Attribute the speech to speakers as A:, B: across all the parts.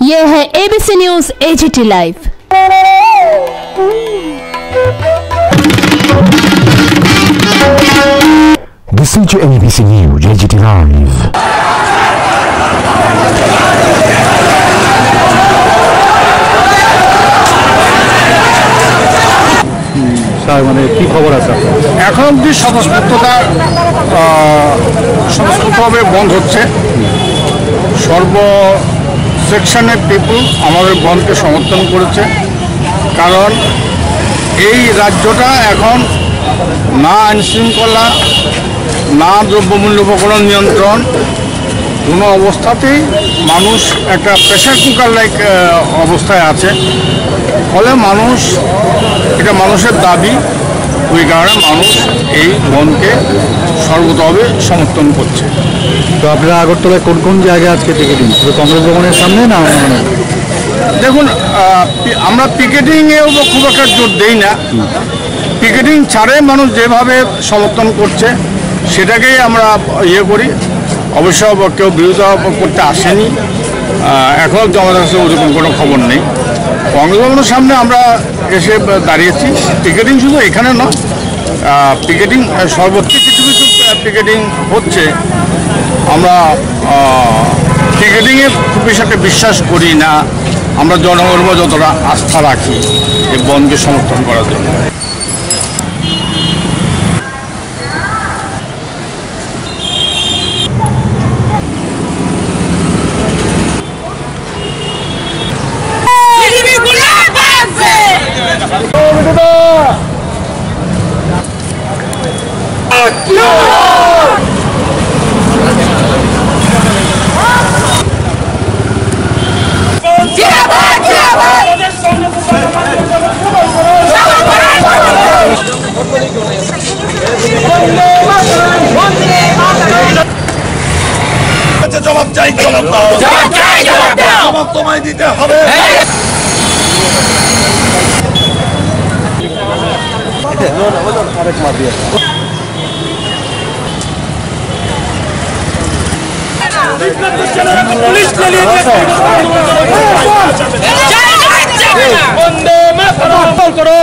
A: ये है ABC news AGT live.
B: Listen to ABC News AGT Live.
C: মানে কি খবর আছে
D: এখন অব্দি স্বতঃস্ফূর্তভাবে বন্ধ হচ্ছে। সর্ব সেকশনের পিপুল আমাদের বন্ধকে সমর্থন করেছে, কারণ এই রাজ্যটা এখন না আইনশৃঙ্খলা, না দ্রব্যমূল্য উপকরণ নিয়ন্ত্রণ, কোনো অবস্থাতেই মানুষ একটা প্রেশার কুকার লাইক অবস্থায় আছে। ফলে এটা মানুষের দাবি, ওই কারণে মানুষ এই বনকে সর্বতভাবে সমর্থন করছে।
C: তো আপনারা আগরতলায় কোন কোন জায়গায় আজকে পিকেটিং? শুধু কংগ্রেস ভবনের সামনে না?
D: দেখুন, আমরা পিকেটিংয়েও খুব একটা জোর দেই না। পিকেটিং ছাড়ে মানুষ যেভাবে সমর্থন করছে সেটাকেই আমরা করি। অবশ্য কেউ বিরোধিতা করতে আসেনি, এখনও আমাদের কাছে ওরকম কোনো খবর নেই। কংগ্রেস ভবনের সামনে আমরা এসে দাঁড়িয়েছি। পিকেটিং শুধু এখানে নয়, পিকেটিং সর্বত্র কিছু কিছু পিকেটিং হচ্ছে। আমরা পিকেটিংয়ে খুব বেশি একটা বিশ্বাস করি না। আমরা জনগণের উপর যতটা আস্থা রাখি এই বনকে সমর্থন করার জন্য।
E: জবাব চাই, জবাব দাও, জবাব তোমায় দিতে হবে। বন্দে মাতরম করুন।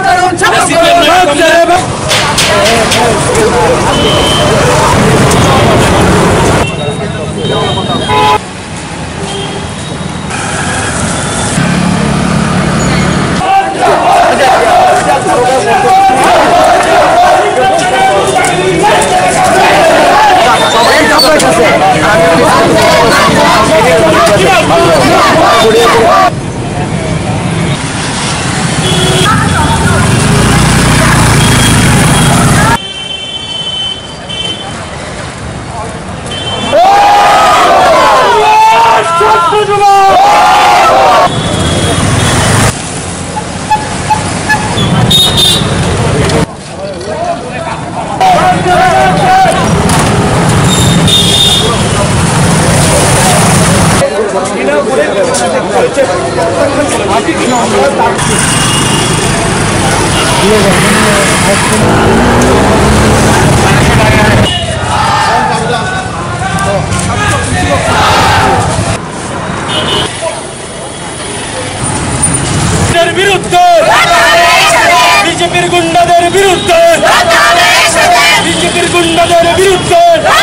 E: বিরুদ্ধে বিজেপির গুন্ডাদের বিরুদ্ধে, বিজেপির গুন্ডাদের বিরুদ্ধে।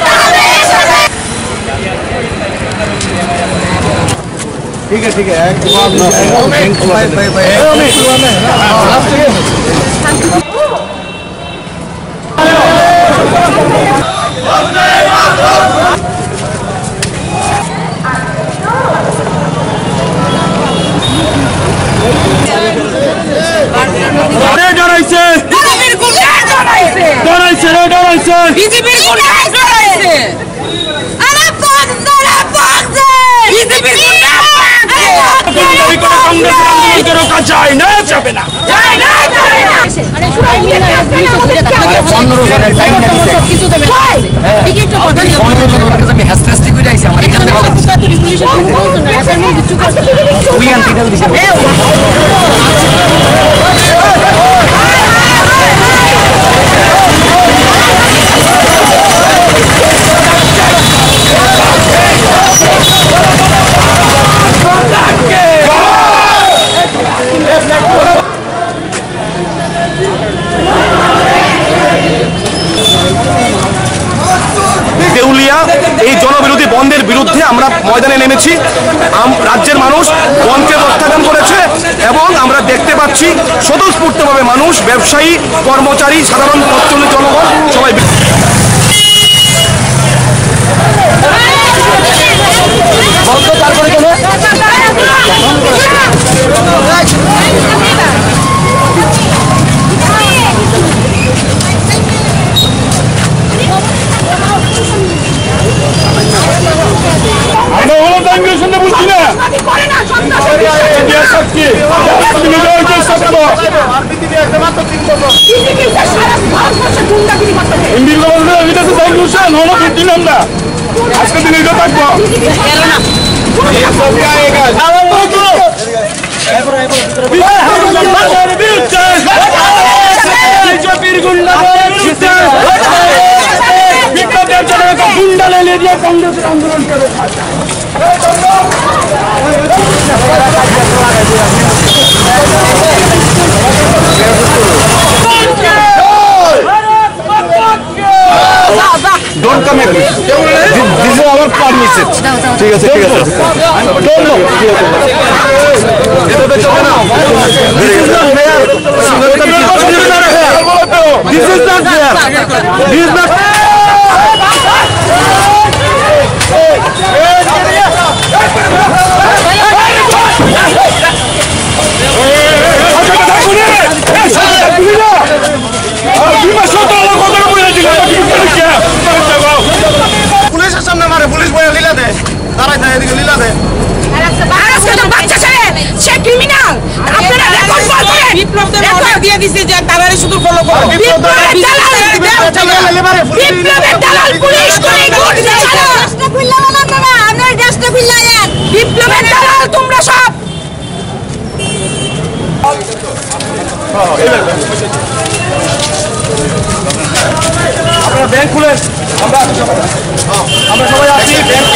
E: ঠিক আছে, ঠিক যায় না, যাবে না।
F: পুরুলিয়া এই জনবিরোধী বন্ধের বিরুদ্ধে আমরা ময়দানে নেমেছি। রাজ্যের মানুষ বন্ধকে প্রত্যাখ্যান করেছে এবং আমরা দেখতে পাচ্ছি স্বতঃস্ফূর্তভাবে মানুষ, ব্যবসায়ী, কর্মচারী, সাধারণ পথচলতি জনগণ সবাই আজকে দিন এটা থাকবো গুন্ডা ले दिया कांग्रेस आंदोलन करे Don't come here. This is our permission. ঠিক আছে ঠিক আছে This is not fair. This is not পুলিশের সামনে মারে, পুলিশ বলে লীলা দেয়, দাঁড়ায় দেয়, এদিকে লীলা দেয়।
G: দিয়ে দিছে যে তারা শুধু ফলো করো। বিপ্লবের দালাল তোমরা সব।
F: আপনারা ব্যাংক খুলেন, আমরা সবাই আছি।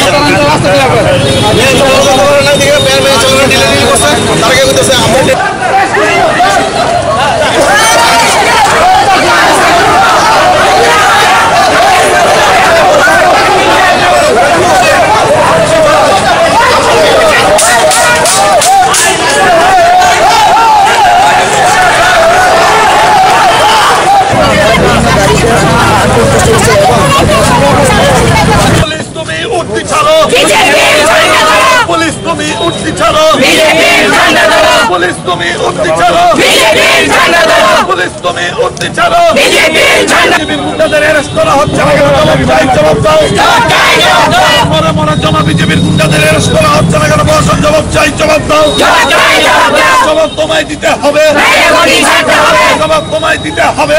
E: পুলিশ তুমি উঠতি ছাড়ো, পুলিশ তুমি উঠতি ছাড়ো, পুলিশ তুমি উঠতি ছাড়ো। বিজেপির গুন্ডাদের অ্যারেস্ট করা হচ্ছে না কেন? জবাব চাই, জবাব দাও। মরে মরে জমা বিজেপির গুন্ডাদের অ্যারেস্ট করা হচ্ছে না কেন? প্রশাসন জবাব চাই, জবাব দাও। জবাব তোমায় দিতে হবে, জবাব তোমায় দিতে হবে।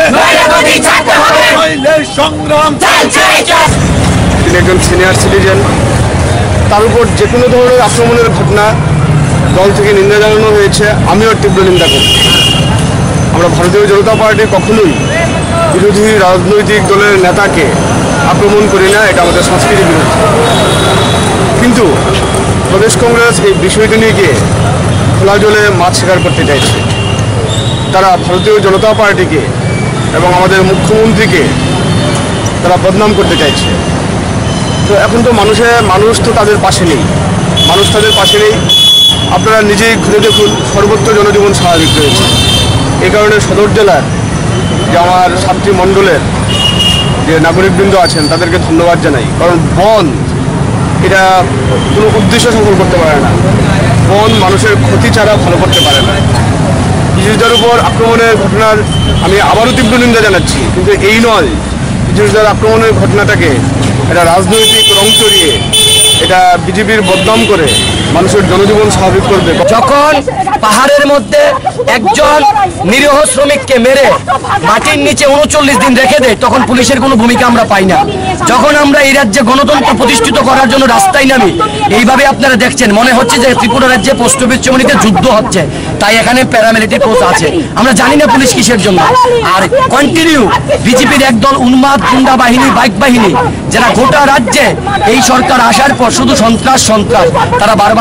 E: সংগ্রাম
F: তিনি একজন সিনিয়র সিটিজেন, তার উপর যে কোনো ধরনের আক্রমণের ঘটনা দল থেকে নিন্দা জানানো হয়েছে, আমিও তীব্র নিন্দা করি। আমরা ভারতীয় জনতা পার্টি কখনোই বিরোধী রাজনৈতিক দলের নেতাকে আক্রমণ করি না, এটা আমাদের সংস্কৃতির বিরুদ্ধে। কিন্তু প্রদেশ কংগ্রেস এই বিষয়টি নিয়ে গিয়ে খোলা জলে মাছ শিকার করতে চাইছে। তারা ভারতীয় জনতা পার্টিকে এবং আমাদের মুখ্যমন্ত্রীকে তারা বদনাম করতে চাইছে। তো এখন তো মানুষ তো তাদের পাশে নেই, মানুষ তাদের পাশে নেই। আপনারা নিজেই ঘুরে দেখুন, সর্বত্র জনজীবন স্বাভাবিক রয়েছে। এই কারণে সদর জেলার যে আমার 7টি মণ্ডলের যে নাগরিকবৃন্দ আছেন তাদেরকে ধন্যবাদ জানাই। কারণ বন এটা কোনো উদ্দেশ্য সফল করতে পারে না, বন মানুষের ক্ষতি ছাড়া ভালো করতে পারে না। কৃষিজদের উপর আক্রমণের ঘটনার আমি আবারও তীব্র নিন্দা জানাচ্ছি, কিন্তু এই নয় কৃষিজদের আক্রমণের ঘটনাটাকে এটা রাজনৈতিক রং চড়িয়ে এটা বিজেপির বদনাম করে মানুষের জনজীবন স্বাভাবিক করবে।
H: যখন পাহাড়ের মধ্যে একজন নিরীহ শ্রমিককে মেরে মাটির নিচে 39 দিন রেখে দেয়, তখন পুলিশের কোনো ভূমিকা আমরা পাই না। যখন আমরা এই রাজ্যে গণতন্ত্র প্রতিষ্ঠিত করার জন্য রাস্তায় নামি, এইভাবে আপনারা দেখছেন মনে হচ্ছে যে ত্রিপুরা রাজ্যে পোস্ট অফিস চমনিতে যুদ্ধ হচ্ছে, তাই এখানে প্যারামিলিটারি ফোর্স আছে। আমরা জানি না পুলিশ কিসের জন্য। আর কন্টিনিউ বিজেপির একদল উন্মাদ গুন্ডা বাহিনী, বাইক বাহিনী, যারা গোটা রাজ্যে এই সরকার আসার পর শুধু সন্ত্রাস সন্ত্রাস, তারা বারবার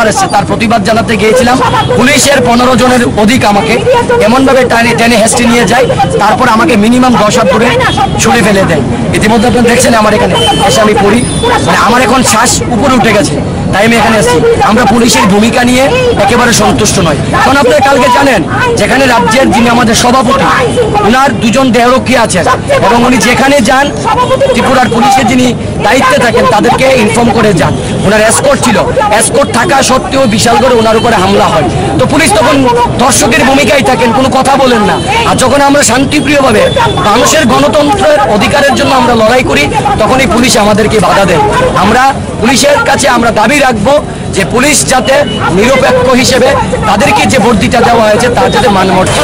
H: ব্যাপার এসেছে, তার প্রতিবাদ জানাতে গিয়েছিলাম। পুলিশের 15 জনের অধিক আমাকে এমনভাবে টেনে হেস্টে নিয়ে যায়, তারপর আমাকে মিনিমাম 10 হাত দূরে ছুঁড়ে ফেলে দেয়। ইতিমধ্যে আপনারা দেখছেন আমার এখানে এসে আমি পড়ি, মানে আমার এখন শ্বাস উপরে উঠে গেছে, তাই আমি এখানে এসেছি। আমরা পুলিশের ভূমিকা নিয়ে একেবারে সন্তুষ্ট নয়। কারণ আপনারা কালকে জানেন যেখানে রাজ্যের যিনি আমাদের সভাপতি, ওনার 2 জন দেহরক্ষী আছেন এবং উনি যেখানে যান ত্রিপুরার পুলিশের যিনি দায়িত্বে থাকেন তাদেরকে ইনফর্ম করে যান। ওনার এসকর্ট ছিল, এসকর্ট থাকা সত্ত্বেও বিশাল করে ওনার উপরে হামলা হয়। তো পুলিশ তখন দর্শকের ভূমিকায় থাকেন, কোনো কথা বলেন না। আর যখন আমরা শান্তিপ্রিয়ভাবে মানুষের গণতন্ত্রের অধিকারের জন্য আমরা লড়াই করি, তখনই পুলিশ আমাদেরকে বাধা দেয়। আমরা পুলিশের কাছে আমরা দাবি রাখবো যে পুলিশ যাতে নিরপেক্ষ হিসেবে তাদেরকে যে বর্ধিতা দেওয়া হয়েছে তার যাতে মানমর্যাদা।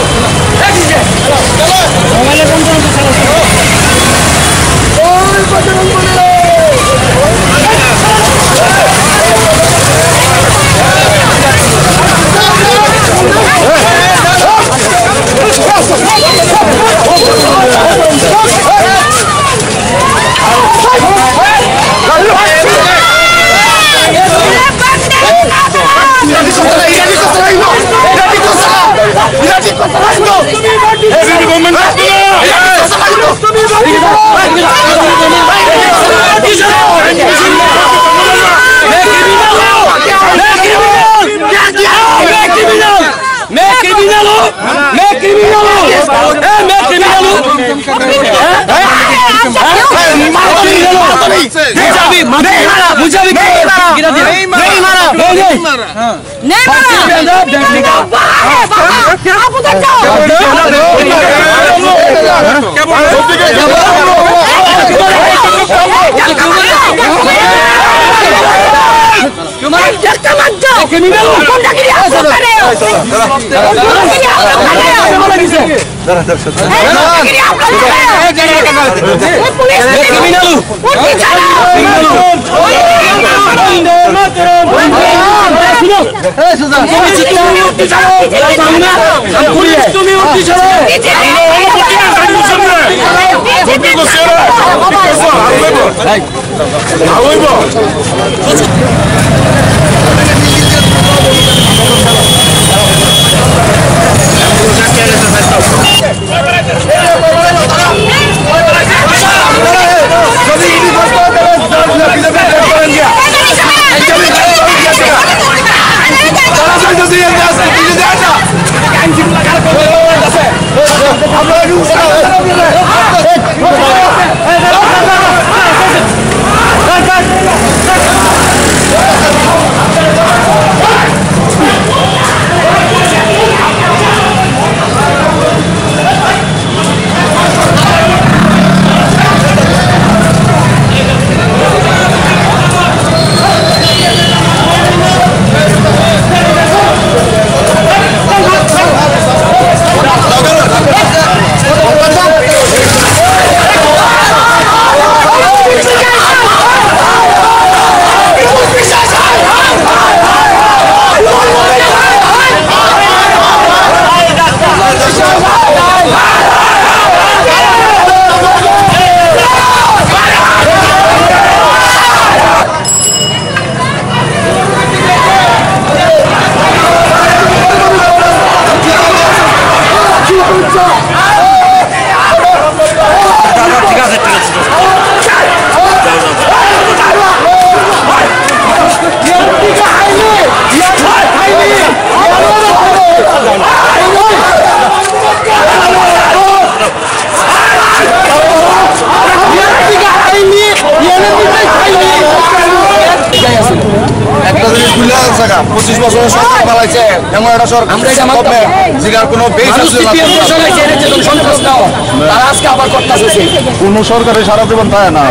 C: সরকারের সারা জীবন তাই না,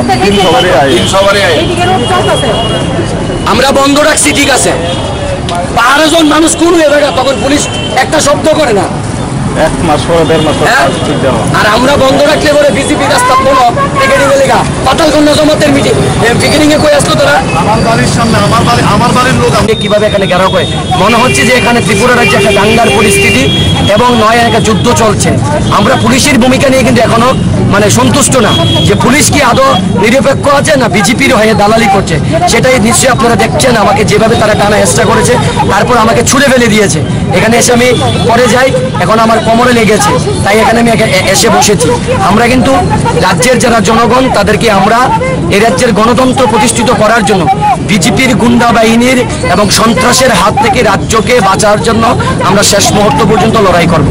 H: আমরা বন্ধ রাখছি, ঠিক আছে। 12 জন মানুষ কোন এলাকা, তখন পুলিশ একটা শব্দ করে না।
C: 1 মাস পরে 1.5 মাস
H: আর আমরা বন্ধ রাখলে পরে বিজেপি রাস্তা কোনো টিকেটিং এলাকা পাতালকন্যা জমাতের মিটিং টিকেটিং এ কই আসতো তোরা?
C: আমার বাড়ির সামনে আমার বাড়ির লোক
H: কিভাবে এখানে ঘেরাও করে? মনে হচ্ছে যে এখানে ত্রিপুরা রাজ্যে একটা দাঙ্গার পরিস্থিতি এবং নয় একটা যুদ্ধ চলছে। আমরা পুলিশের ভূমিকা নিয়ে কিন্তু এখনো মানে সন্তুষ্ট না যে পুলিশ কি আদৌ নিরপেক্ষ আছে না বিজেপির হয়ে দালালি করছে, সেটাই নিশ্চয়ই আপনারা দেখছেন। আমাকে যেভাবে তারা টানা চেষ্টা করেছে, তারপর আমাকে ছুঁড়ে ফেলে দিয়েছে। এখানে এসে আমি পরে যাই, এখন আমার কোমরে লেগেছে, তাই এখানে আমি এসে বসেছি। আমরা কিন্তু রাজ্যের যারা জনগণ, তাদেরকে আমরা এই রাজ্যের গণতন্ত্র প্রতিষ্ঠিত করার জন্য বিজেপির গুন্ডা বাহিনীর এবং সন্ত্রাসের হাত থেকে রাজ্যকে বাঁচার জন্য আমরা শেষ মুহূর্ত পর্যন্ত লড়াই করব।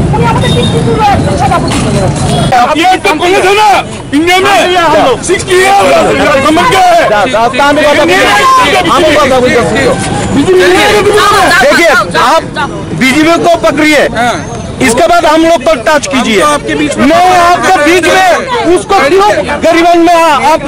E: देखिए आप बीजेपी को पकड़िए, इसके बाद हम लोग को टच कीजिए। नहीं आपके बीच में उसको क्यों गरीबन में आप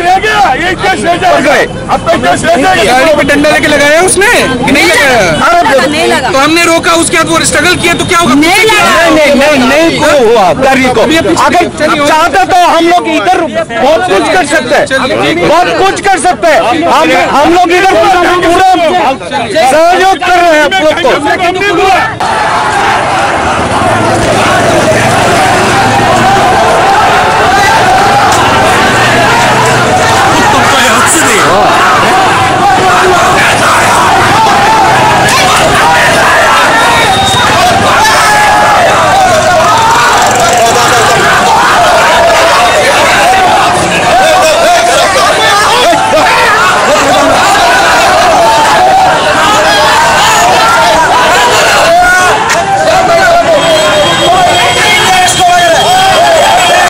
F: गाड़ी पे डंडा लेके लगाया उसने कि नहीं लगाया? तो हमने रोका, उसके बाद वो स्ट्रगल किया तो क्या होगा?
E: नहीं हुआ गाड़ी को। अगर चाहते तो हम लोग इधर बहुत कुछ कर सकते हैं, बहुत कुछ कर सकते हैं। हम लोग इधर पूरा सहयोग कर रहे हैं आप लोग को।